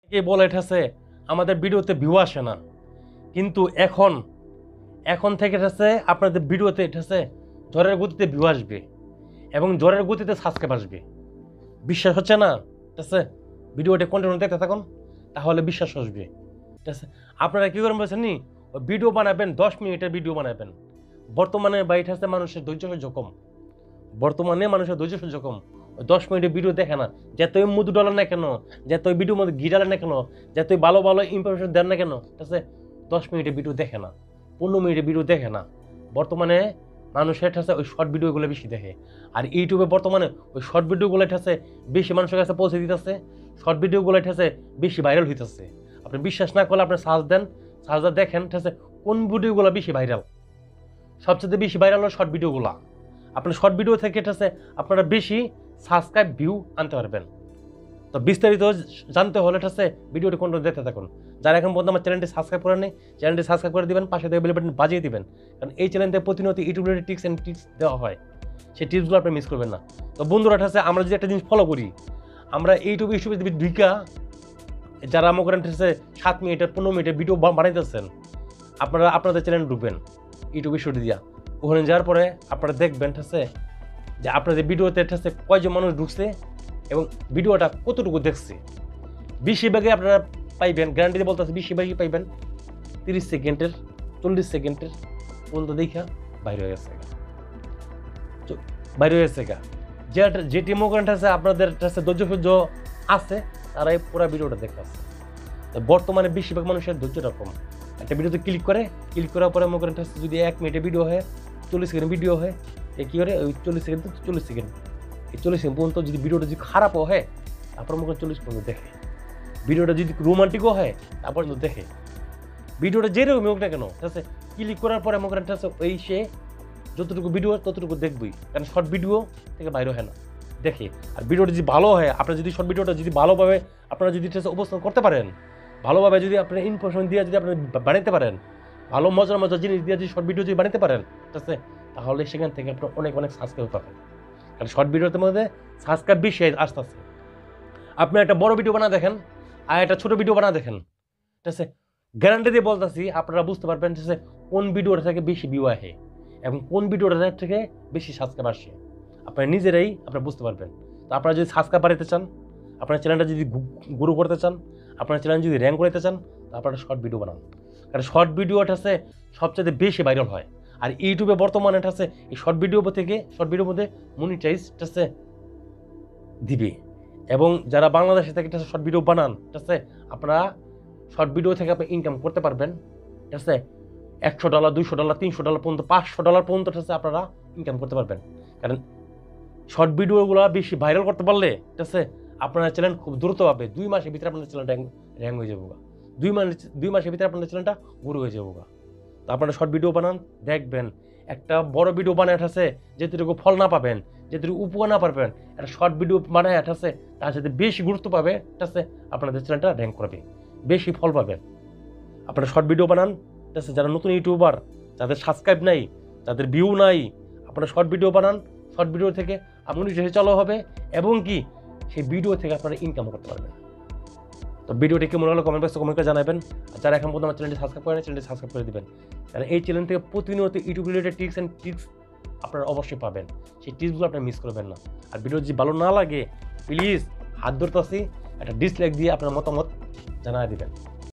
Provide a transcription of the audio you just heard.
কে বলে এটাছে আমাদের ভিডিওতে ভিউ আসে না, কিন্তু এখন থেকে এটাছে আপনাদের ভিডিওতে এটাছে ঝড়ের গতিতে ভিউ আসবে এবং ঝড়ের গতিতে সাবস্ক্রাইব আসবে। বিশ্বাস হচ্ছে না? ঠিক আছে, ভিডিওটা কন্টিনিউ দেখতে থাকুন, তাহলে বিশ্বাস আসবে। ঠিক আছে, আপনারা কি করেন বলছেন নি, ভিডিও বানাবেন 10 মিনিটের ভিডিও বানাবেন। বর্তমানে বাইট আছে মানুষের ধৈর্য সহ্য কম, বর্তমানে মানুষের ধৈর্য সহ্য কম। 10 মিনিটের ভিডিও দেখে না, যতই মধু ডলার না কেন, যতই ভিডিওর মধ্যে ঘি ডালেন না কেন, যতই ভালো ভালো ইনফরমেশন দেন না কেন, ঠিক আছে, 10 মিনিটের ভিডিও দেখে না, 15 মিনিটের ভিডিও দেখে না। বর্তমানে মানুষের কাছে ওই শর্ট ভিডিওগুলো বেশি দেখে। আর ইউটিউবে বর্তমানে ওই শর্ট ভিডিওগুলো ঠেছে বেশি মানুষের কাছে পৌঁছে দিতেছে, শর্ট ভিডিওগুলো ঠেছে বেশি ভাইরাল হইতেছে। আপনি বিশ্বাস না করলে আপনি সার্চ দেন, সার্চে দেখেন ঠেছে কোন ভিডিওগুলো বেশি ভাইরাল। সবচেয়ে বেশি ভাইরাল হলো শর্ট ভিডিওগুলো। আপনার শর্ট ভিডিও থেকে ঠেছে আপনারা বেশি সাবস্ক্রাইব ভিউ আনতে পারবেন। তো বিস্তারিত জানতে হলে ঠেছে ভিডিওটি কন্টিনিউ দেখতে থাকুন। যারা এখন পর্যন্ত আমার চ্যানেলটি সাবস্ক্রাইব করেননি, চ্যানেলটি সাবস্ক্রাইব করে দিবেন, পাশে থেকে বেল বাটন বাজিয়ে দিবেন, কারণ এই চ্যানেলে প্রতিনিয়ত YouTube related tips and tricks দেওয়া হয়, সেই টিপসগুলো আপনি মিস করবেন না। তো বন্ধুরা ঠেছে আমরা যদি একটা জিনিস ফলো করি, আমরা ইউটিউবে ঢুকা যারা আমার করেন ঠেছে 7 মিনিটের 15 মিনিটের ভিডিও বানাইতেছেন, আপনারা আপনাদের চ্যানেলে ঢুকবেন ইউটিউবে শুরু দিয়া, ওখানে যাওয়ার পরে আপনারা দেখবেন ঠেছে যে আপনাদের ভিডিওতে ঠেছে কয়জন মানুষ ঢুকছে এবং ভিডিওটা কতটুকু দেখছে। বেশিরভাগই আপনারা পাইবেন, গ্যারান্টি দিয়ে বলতেছে বেশিরভাগই পাইবেন 30 সেকেন্ডের 40 সেকেন্ডের পর্যন্ত দেখা বাইরে হয়ে গেছে, বাইরে হয়ে গেছে গা। যে টিম ওখানে আছে আপনাদের কাছে ধৈর্য সহ্য আছে, তারাই পুরো ভিডিওটা দেখতেছে। বর্তমানে বেশিরভাগ মানুষের ধৈর্যটা কম। একটা ভিডিওতে ক্লিক করার পরে মনে করেন যদি 1 মিনিটের ভিডিও হয়, 40 সেকেন্ড ভিডিও হয়, কী করে ওই 40 সেকেন্ড এই 40 সেকেন্ড পর্যন্ত যদি ভিডিওটা যদি খারাপও হয়, তারপর মনে করেন 40 পর্যন্ত দেখে। ভিডিওটা যদি রোমান্টিকও হয়, তারপর কিন্তু দেখে। ভিডিওটা যেরকম হোক না কেন, ঠিক আছে, ক্লিক করার পরে মনে করেন ওই সে যতটুকু ভিডিও ততটুকু দেখবই, কারণ শর্ট ভিডিও থেকে বাইরে হয় না, দেখে। আর ভিডিওটা যদি ভালো হয়, আপনার যদি শর্ট ভিডিওটা যদি ভালোভাবে আপনারা যদি উপস্থাপন করতে পারেন, ভালোভাবে যদি আপনার ইনফরমেশন দিয়ে যদি আপনি বানাতে পারেন, ভালো মজার মজার জিনিস দিয়ে যদি শর্ট ভিডিও যদি বানাতে পারেন, ঠিক আছে, তাহলে সেখান থেকে আপনার অনেক সাবস্ক্রাইব পাবেন। কারণ শর্ট ভিডিওর মধ্যে সাবস্ক্রাইব বেশি আসতেছে। আপনি একটা বড় ভিডিও বানা দেখেন আর একটা ছোট ভিডিও বানা দেখেন, ঠিক আছে, গ্যারান্টি দিয়ে বলতেছি আপনারা বুঝতে পারবেন ঠিক আছে কোন ভিডিওটা থেকে বেশি ভিউ আসে এবং কোন ভিডিওটা থেকে বেশি সাবস্ক্রাইব আসে। আপনারা নিজেরাই আপনারা বুঝতে পারবেন। তো আপনারা যদি সাবস্ক্রাইব বাড়াতে চান, আপনার চ্যানেলটা যদি গ্রো করতে চান, আপনার চ্যানেল যদি র্যাঙ্ক করতে চান, তো আপনারা শর্ট ভিডিও বানান। কারণ শর্ট ভিডিওটা আছে সবচেয়ে বেশি ভাইরাল হয়। আর ইউটিউবে বর্তমানে আছে এই শর্ট ভিডিও থেকে শর্ট ভিডিওর মধ্যে মনিটাইজ আছে দিবে। এবং যারা বাংলাদেশে থেকে শর্ট ভিডিও বানান, ঠিক আছে, আপনারা শর্ট ভিডিও থেকে আপনি ইনকাম করতে পারবেন, ঠিক আছে, $100, $200, $300 পর্যন্ত, $500 পর্যন্ত আছে আপনারা ইনকাম করতে পারবেন। কারণ শর্ট ভিডিওগুলো বেশি ভাইরাল করতে পারলে, ঠিক আছে, আপনার চ্যানেল খুব দ্রুত পাবে। 2 মাসের ভিতরে আপনার চ্যানেলটা র্যাঙ্ক হয়ে যাবো, 2 মাসের ভিতরে আপনার চ্যানেলটা গুরু হয়ে যাবো। তো আপনারা শর্ট ভিডিও বানান, দেখবেন একটা বড় ভিডিও বানায় আছে যেটুকু ফল না পাবেন, যেটুকু উপকার না পারবেন, একটা শর্ট ভিডিও বানায় আছে তার সাথে বেশি গুরুত্ব পাবে, ঠিক আছে, আপনাদের চ্যানেলটা র্যাঙ্ক করবে, বেশি ফল পাবেন। আপনারা শর্ট ভিডিও বানান, ঠিক আছে, যারা নতুন ইউটিউবার, যাদের সাবস্ক্রাইব নাই, যাদের ভিউ নাই, আপনারা শর্ট ভিডিও বানান। শর্ট ভিডিও থেকে আপনি চালু হবে এবং কি সেই ভিডিও থেকে আপনারা ইনকাম করতে পারবেন। তো ভিডিওটি কেমন হলো কমেন্ট বক্সে কমেন্ট করে জানাবেন। আর যারা এখন পর্যন্ত আমার চ্যানেলটি সাবস্ক্রাইব করেন, চ্যানেলটি সাবস্ক্রাইব করে দিবেন। কারণ এই চ্যানেল থেকে প্রতিনিয়ত YouTube related tips and tricks আপনারা অবশ্যই পাবেন, সেই টিপসগুলো আপনারা মিস করবেন না। আর ভিডিও যদি ভালো না লাগে, প্লিজ হাত ধরতে আসি একটা ডিসলাইক দিয়ে আপনার মতামত জানিয়ে দিবেন।